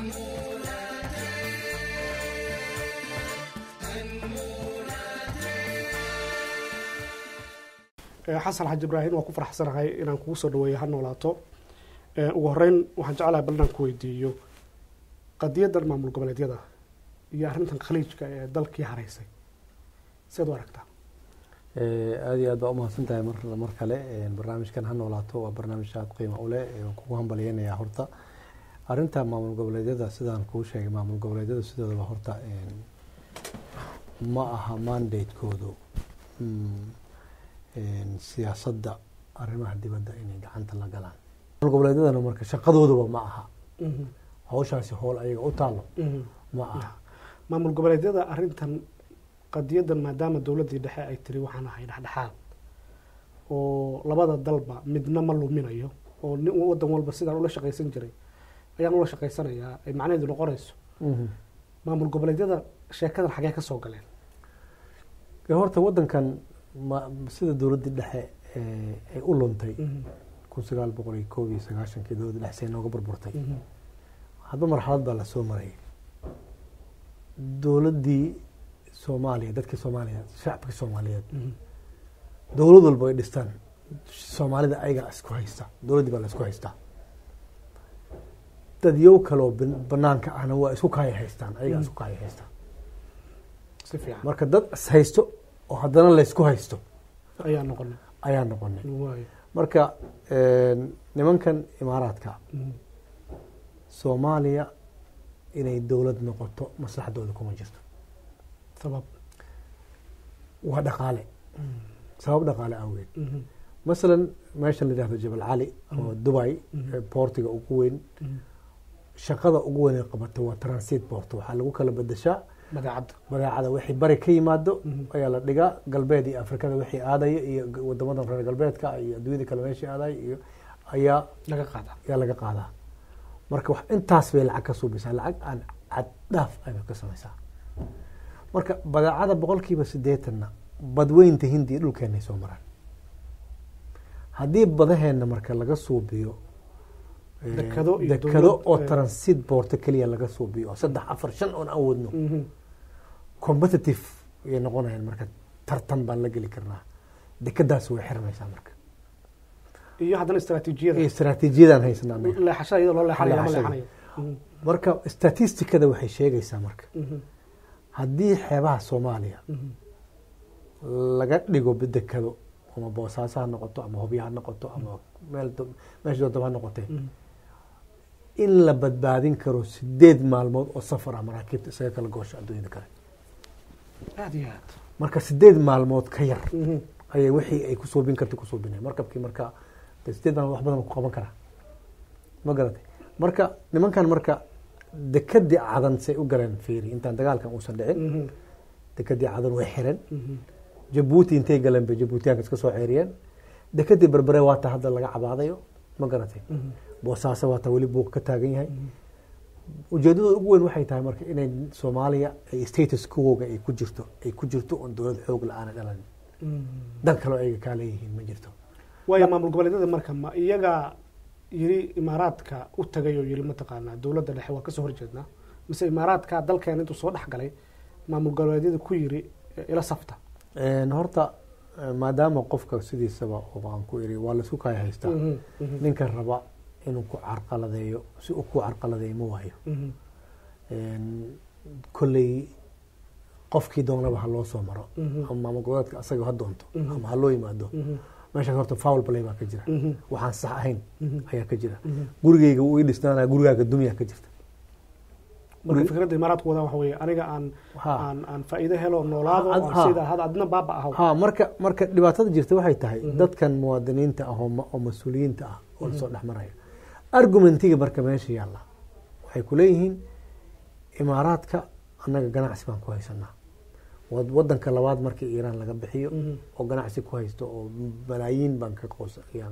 xasan xaj ibraahim waa ku faraxsanahay inaan kugu soo dhaweeyo ha noolaato ugu horeyn waxaan jeclahay bal inaan ku weydiiyo qadiyadan maamul goboleedyada iyo arrintan khaliijka ee dalkii haraysay siad u aragtaa aad iyo aad baa umahadsan tahay mar kale barnaamijkan ha noolaato waa barnaamij aad qiimo u leh kugu hambalyeynaya horta arrinta maamul goboleedyada sidaan kuu sheegay maamul goboleedyada sidoodaba horta ma aha mandatekoodu siyaasadda arrimaha dibadda inay gacanta la galaan maamul goboleedyadana marka shaqadoodaba ma aha hawshaasi howl ayaga u taalo ma aha maamul goboleedyada arrintan qadiyadan maadaama dowladdii dhexe ay tiri waxaan ahay dhexdhexaad oo labada dalba midna ma luminayo oo waddan walba sidaan ula shaqaysan jiray ayaan ula shaqaysanayaa ay macnaheedu noqonayso maamul goboleedyada sheekadan xagee ka soo galeen horta waddankan sida dowladdii dhexe ay u luntay 1991 dowladda dhexe say nooga burburtay hadba marxalad baa lasoo marayay dowladdii soomaaliya dadkii soomaaliya shacabkii soomaaliyeed dowlad walba ay dhistaan soomaalida ayagaa isku haysta dowladdii baa la isku haystaa dadyow kaloo banaanka ahna waa isku kaaya haystaan ayagaa isku kaaya haystaan si fiican marka dad is haysto oo haddana laysku haysto ayaa noqonay marka nimankan imaaraadka soomaaliya inay dowlad noqoto maslaxdooda kuma jirto sabab waa dhaqaale sabab dhaqaale awgeed masalan meeshan la yidhahdo jabal cali oo Dubai portiga ugu weyn shaqada ugu weyn ee qabato waa transit port waxaa lagu kala bedeshaa badeecada wixii bari ka yimaado ayaa la dhigaa galbeed iyo afrikada wixii aadaya iyo wadamadan reer galbeedka iyo adduunyada kale meeshii aadaya iyo ayaa laga qaadaa marka wax intaas bay lacag ka suubisaa lacag aan cad dhaaf ay ka samaysaa marka badeecada 80% badweynta hindiya dhulkeenay soo maraan haddii badaheena marka laga suubiyo dekado oo transit port kaliya laga suubiyo 3 4 5 oon awoodno competitive ay noqonayaan marka tartan baan la geli karnaa dekadaas way xirmaysaa marka iyo haddana istaraatiijiyadan haysanaa leexashada iyadoo loo leexanayo marka statistikada waxay sheegaysaa marka haddii xeebaha Soomaaliya laga dhigo dekado ama boosaaso ha noqoto ama hubyo ha noqoto ama meesha doonta ha noqotee in la badbaadin karo 8 maalmood oo safar ah maraakiibta isaga kala goosho adduunyada kale aad iyo aad marka 8 maalmood ka yar ayay wixii ay ku soobin kartay ku soobinay markabkii marka 8 maalmood wax badan ku qaban kara ma garatay marka nimankan marka dekadii cadan say u galeen fiiri intaan dagaalkan uusan dhicin dekadii cadan way xiran Jabuuti intay galeen bay Jabuutiyaanka iska soo xeeriyeen dekadii berbere waa ta hadda laga cabaadayo ma garatay boosaaso waa ta wali buuq ka taagan yahay ujeedada ugu weyn waxay tahay marka inay Soomaaliya ay status quo-ga ay ku jirto oo dowlad xoog la'aan dhalan dan kale ay ka leeyihiin ma jirto way maamul goboleedyada marka ma iyaga yiri imaaraadka u tagay oo yiri ma taqaanaa dowladda dhexe waa ka soo horjeednaa mise imaaraadka dalkeen intuu soo dhaxgalay maamul goboleedyada ku yiri ila safta horta maadaama qofka sidiisaba oo aan ku iri waa la isku kaya haystaa ninka raba inuu ku carqaladeeyo si uu ku carqaladeeyo ma waayo kolley qofkii doonaba ha loo soo maro ama maamul goboleedka asaga ha doonto ama ha loo yimaado meeshaas horta foul play baa ka jira waxaan sax ahayn ayaa ka jira gurigeyga uu ii dhisnaanaa gurigaaga dumiyaa ka jirta marka fikradda imaaraadku wada waxa weeye aniga aan faa'iido helo noolaado oo sida hada adna baaba ahaw marka dhibaatada jirta waxay tahay dadkan muwaadiniinta ah oo mas'uuliyiinta ah oo soo dhaxmaraya argumentiga marka meesha yaala waxay ku leeyihiin imaaraadka annaga ganacsi baan ku haysanaa waddanka labaad markii Iiraan laga bixiyo oo ganacsi ku haysto oo malaayiin baan ka qoosayaan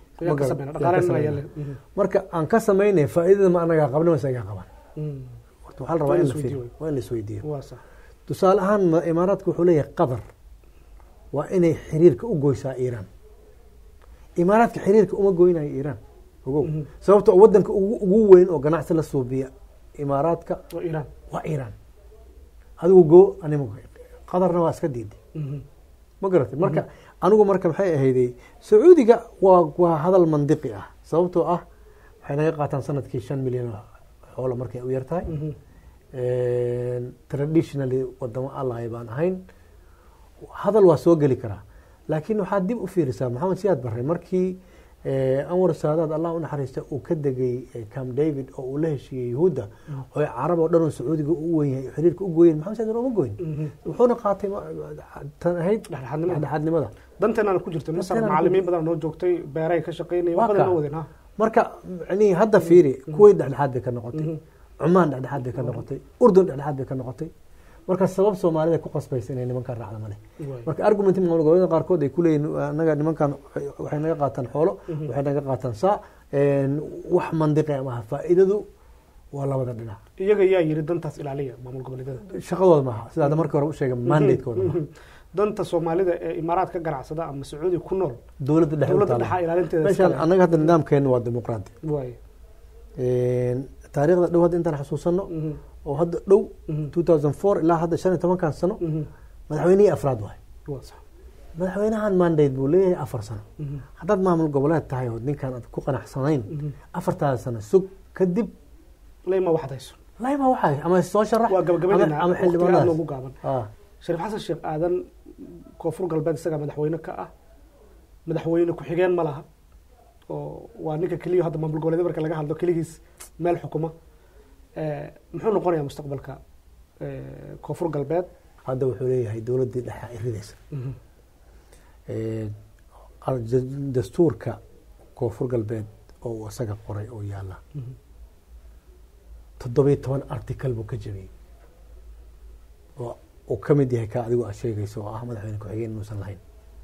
marka aan ka sameynay faa'iidada ma anaga qabno isaga qaban waxaa la rabaa in la fiiriyo waa in la isweydiiyo tusaale ahaan imaaraadku wuxuu leeyahay Qatar waa inay xiriirka u goysaa Iiraan imaaraadka xiriirka uma goynayo Iiraan ogow sababtoo waddanka ugu weyn oo ganacsi la suubiya imaaraadka وإيران waa iiraan adigu go anima qadarna waa iska diiday ma garatay marka anigu marka maxay ahayday sacuudiga waa hadal mandiqi ah sababtoo ah waxay naga qaataan sanadkii 5 milyan xoolo markay u yartahay traditionally wadamo allahay baan ahayn hadal waa soo geli karaa laakiin waxaad dib u fiirisaa maxamed siyaad barre markii anwar saadaad allah u naxariista uu ka degay Camp David oo uu la heshiiyey yahuudda oo carab oo dhan oo sacuudiga u weyn yahay xiriirka u gooyeen maxamed siyaad uma gooyin wuxuuna qaatay tan ahayd dhexdhexaadnimada danteena ku jirtay masar macallimiin badan oo joogtay beeray ka shaqeynay wax badan oo wadeen ha marka yani hadda fiiri kuwii dhexdhexaad bay ka noqotay Cumaan dhexdhexaad bay ka noqotay Urdun dhexdhexaad bay ka noqotay marka sabab Soomaalida ku qasbaysan inay nimanka raacdo male marka argumentii maamulka qaarkood ay ku leeyeen anaga nimankan waxay naga qaataan xoolo waxay naga qaataan saa wax mandiqi ama faa'iidadu waa labada dhinac iyaga yaa yiri dantaas ilaaliya maamul goboleedyada shaqadooda ma aha sida markii hore u sheegay mandate-kooda danta Soomaalida ee Imaaraad ka ganacsada ama Sacuudi ku nool dawladda dhexe ilaalinteeda meeshan anaga hadda nidaamkeena waa dimuqraadi way taariikhda dhow hadda intaan xasuusano oo hadda dhow 2004 ilaa hadda 15 kan sano madaxweynihii afraad waay madaxweynahan mandate buu leeyahay 4 sano haddaad maamul goboleed tahay oo ninkan aad ku qanacsanayn 4 sano sug kadib layma waxdayso ama soo sharax ama xildhibaanada ugu gaaban Shariif Xasan Sheekh Aadan koonfur galbeed isaga madaxweyne ka ah madaxweyne ku xigeen ma laha oo waa ninka kaliya hadda maamul goboleed marka laga hadlo kaligiis meel xukuma muxuu noqonayaa mustaqbalka koonfur galbeed hadda wuxuu leeyahay dawladii dhexe ay ridaysa dastuurka koonfur galbeed oo asaga qoray oo yaala 17 article buu ka jabiyay oo kamid yahay ka adigu sheegayso oo ah madaxweyne ku xigeen inuusan lahayn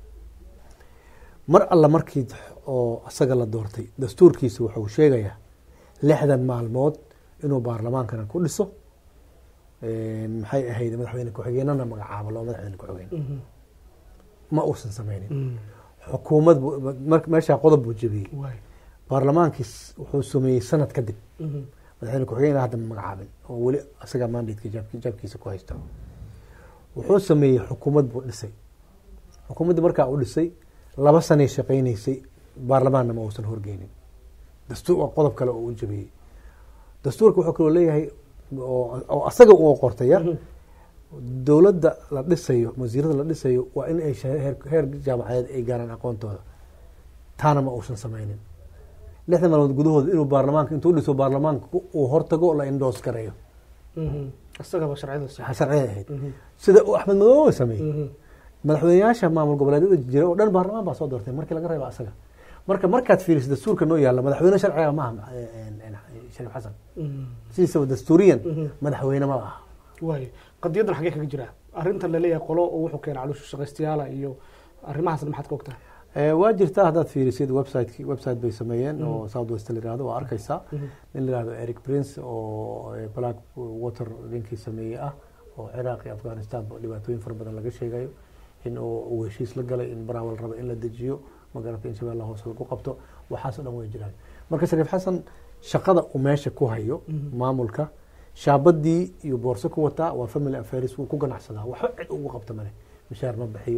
mar alla markii oo asaga la doortay dastuurkiisa wuxuu sheegayaa 60 maalmood inuu baarlamaankana ku dhiso maxay ahayd madaxweyne ku xigeenana magacaabo loo madaxweyne ku xigeen ma uusan sameeynin xukuumad meesha qodob buu jabiyay baarlamaankiis wuxuu sameeyay sanad kadib madaxweyne ku xigeen hadda magacaabin oo wali asaga mandate-ka jabkiisa ku haysta wuxuu sameeyay xukuumad buu dhisay xukuumadda markaa uu dhisay 2 sano shaqeynaysay baarlamaanna ma uusan horgeynin dastuur qodob kale oo uu jabiyay dastuurka wuxuu kaloo leeyahay oo asaga uu qortaya dawladda la dhisayo wasiirada la dhisayo waa in ay heer jaamacadeed ay gaaraan aqoontooda taana ma uusan sameynin 6 maalmood gudahooda inuu baarlamaanka intuu dhiso baarlamaanka uu hortago la endorse gareeyo asaga sharciyada ahayd sida Axmed Madoobe sameeyay madaxweynayaasha maamul goboleedyada jira oo dhan baarlamaan baa soo doortay markii laga reebo asaga markaad fiiriso dastuurka noo yaala madaxweyne sharciga ma aha Shariif Xasan sidoo dastuuriyan madaxweyne ma aha way qadiyadan xagee kaga jira arintan la leeyahay qolo oo wuxuu keenay caloosha shaqaystayaal iyo arrimahaas maxaad ka ogtahay waa jirtaa haddaad fiirisid website bay sameeyeen oo South West la yiraahdo waa arkaysaa nin la yiraahdo Eric Prince oo Black Water linkii sameeyay ah oo Iraq iyo Afghanistan dhibaatooyin fara badan laga sheegayo in uu heshiis la galay in Baraawal rabo in la dejiyo magaalada in Shabeellaha Hoose lagu qabto waxaas dhan way jiraan marka Shariif Xasan shaqada uu meesha ku hayo maamulka shaabadii iyo boorso ku wata waa family affairs uu ku ganacsadaa wax cid ugu qabto male mishaar ma bixiyo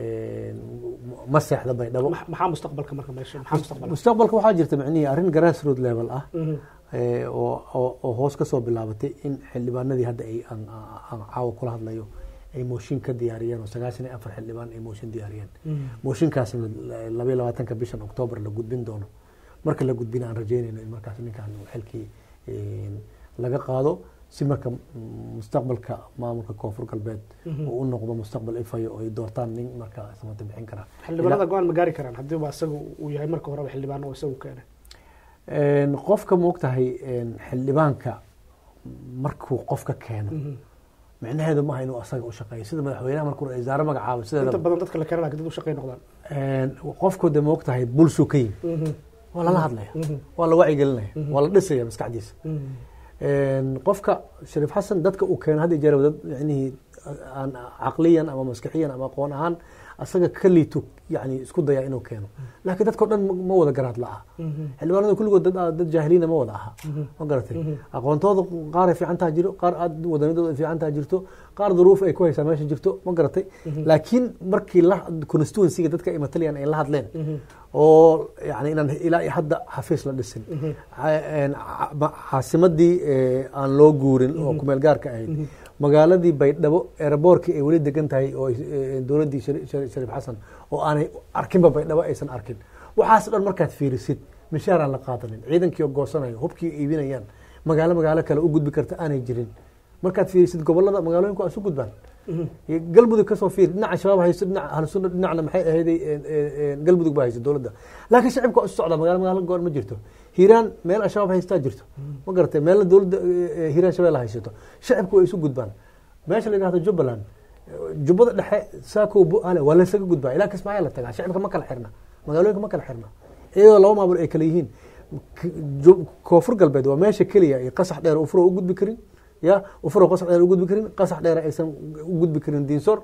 ma seexda bay dhabo maxaa mustaqbalka marka meesha mustaqbalka waxaa jirta macnihi arrin grassroots level ah oo hoos ka soo bilaabatay in xildhibaanadii hadda ay caawa kula hadlayo ay mooshin ka diyaariyeen oo 94 xildhibaan ay mooshin diyaariyeen mooshinkaasna 22 bishan October la gudbin doono marka la gudbina aan rajeynayno in markaas ninkan xilkii laga qaado si marka mustaqbalka maamulka koonfur galbeed oo u noqdo mustaqbal ifayo oo ay doortaan nin marka samata bixin kara xildhibaanada go'aan ma gaari karaan haddii asagu uu yahay marka hore xildhibaan oo isagu keenay qofka moogtahay xildhibaanka markuu qofka keeno macnaheedu ma aha inuu asaga u shaqeeyo sida madaxweynaha markuu wasaare magacaabo sida inta badan dadka la keenay dad u shaqeyn noqdaan qofku de moogtahay bulsho ka yimid waa lala hadlaya waa la wacyigelinaya waa la dhisaya maskaxdiisa qofka Shariif Xasan dadka uu keenay hadii jeer dad yani aan caqliyan ama maskaxiyan ama aqoon ahaan asaga ka liito yani isku daya inuu keeno laakiin dadka dhan ma wada garaad la'a xildhibaanada kulligood dad jaahiliina ma wada aha ma garatay aqoontooda qaar ay fiican tahay jiro qaar aad wadanadooda ay fiican tahay jirto qaar duruuf ay ku haysaa meesha jirto ma garatay laakiin markii la constituency-ga dadka ay mataliyaan ay la hadleen oo yani inaan ilaa hadda xafiis la dhisin caasimadii aan loo guurin oo kumeel gaarka ahayd magaaladii baydhabo airboortkii ay weli degan tahay oo dowladdii shariif xasan oo aanay arkinba baydhabo aysan arkin waxaas dhan markaad fiirisid mishaaraan la qaadanin ciidankii oo goosanayo hubkii iibinayaan magaalo kale u gudbi karta aanay jirin markaad fiirisid gobolada magaalooyinku waa isu gudbaan galmudug kasoo fiir dhinaca shabaab haysto dhinaca ahlusunna dhinacna maxay ahayday galmudug baa haysto dowladda laakiin shacibka waa isu socda magaalo goor ma jirto hiiraan meel shabaab haystaa jirto ma garatay meel dowladda hiiraan shabeelle haysato shacibku way isu gudbaan meesha la yidhahdo jubbaland jubbada dhexe saako bu'aale waa la isaga gudbaa ilaa kismaayo la tagaa shacibka ma kala xirna magaalooyinka ma kala xirna iyadoo laba maamul ay kala yihiin koonfur galbeed waa meesha keliya ay qasax dheer ufuro u gudbi karin ya ufuro qasax dheer u gudbi karin qasax dheer aysan u gudbi karin diinsor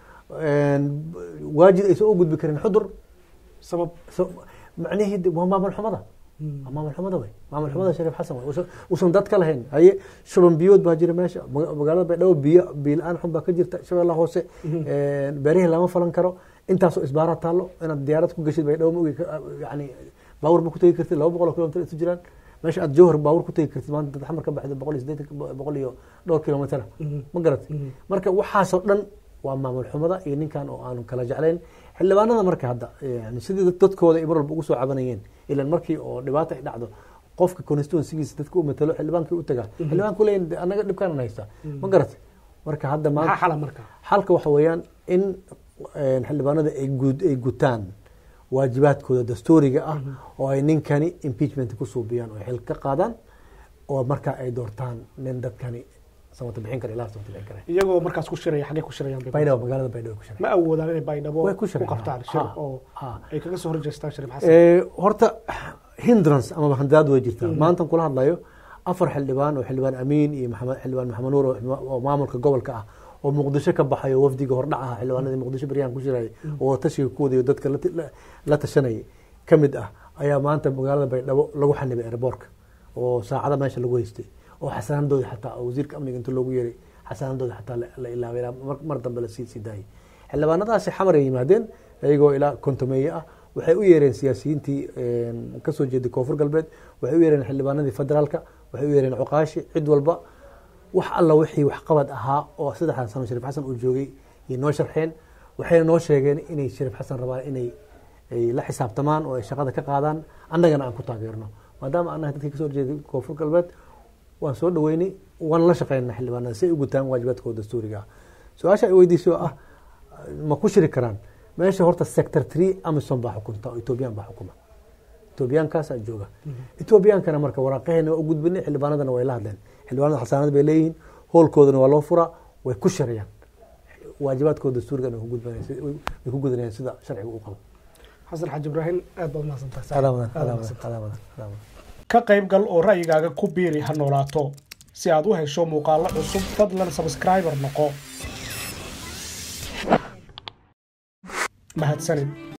waajid aysan u gudbi karin xudur sabab macnaheedu waa maamul xumada maamul xumada way maamul xumada shariif xasan way usan dad ka lahayn haye shuban biyood baa jira meesha magaalada baydhabo biyo aan xun baa ka jirta shabeellaha hoose beerihii lama falan karo intaasoo isbaara taallo inaad diyaarad ku gashid baydhabo ma ogi yani baawur ma ku tegi kartid 200 kilomitir isu jiraan meesha aad jowhar baawur ku tegi kartid maanta dad xamar ka baxda 180 iyo dhowr kilomitir ma garatay marka waxaasoo dhan waa maamul xumada iyo ninkan oo aanu kala jeclayn xildhibaanada marka hadda yani sidii dadkooda ay mar walba ugu soo cabanayeen ilan markii oo dhibaato ay dhacdo qofka constituency-giisa dadka u matalo xildhibaankii u tagaa xildhibaanku leeyahin annaga dhibkaan haystaa ma garatay marka hadda maanta xalka waxa weeyaan in xildhibaanada ay gutaan waajibaadkooda dastuuriga ah oo ay ninkani impeachment ku suubiyaan oo xil ka qaadaan oo marka ay doortaan nin dadkani samata bixin kara ilaa samata bixin kara iyagoo markaas ku shiraya xagee ku shirayaan baydhabo magaalada baydhabo ku shiraya ma awoodaan inay baydhabo ku qabtaan shir oo ay kaga soo horjeestaan shariif xasan horta hindrance ama handad way jirtaa maanta kula hadlayo 4 xildhibaan oo xildhibaan Amiin iyo xildhibaan Maxamed Nuur oo maamulka gobolka ah oo Muqdisho ka baxayo wafdiga hordhaca xildhibaanada Muqdisho bariyaan ku jiray oo tashiga koodiyo dadka la tashanay kamid ah ayaa maanta magaalada baydhabo lagu xanibay airportka oo saacada meesha lagu haystay oo xasaanadooda xataa wasiirka amniga inta loogu yeeray xasaanadooda xataa la ilaaway mar dambe la sii daayay xildhibaanadaasi xamar ay yimaadeen ayagoo ilaa kontomeeye ah waxay u yeereen siyaasiyiintii ka soo jeeday koonfur galbeed waxay u yeereen xildhibaanadii federaalka waxay u yeereen cuqaashi cid walba wax alla wixii wax qabad ahaa oo 3 sano shariif xasan uu joogay iyo noo sharxeen waxay noo sheegeen inay shariif xasan rabaan inay la xisaabtamaan oo ay shaqada ka qaadaan annagana aan ku taageerno maadaama annaga dadkii ka soo jeeday koonfur galbeed waan soo dhaweynay waan la shaqeynaa xildhibaanada si ay u gutaan waajibaadkooda dastuuriga ah su-aasha ay weydiisay oo ah ma ku shiri karaan meesha horta sector 3 Amazon baa xukunta oo Ethiopian baa xukuma Ethiopiankaas ay jooga Ethiopiankana marka waraaqeena u gudbinay xildhibaanadana way la hadleen xildhibaanada xasaanad bay leeyihiin hoolkoodana waa loo furaa way ku shirayaan waajibaadkooda dastuuriga ay ku gudanayaan sida sharciga uu qabo xasan xaji ibraahim aad baad mahadsantahay ka qayb gal oo ra'yigaaga ku biiri ha noolaato si aad u hesho muuqaallo cusub fadlan subscriber noqo mahadsanid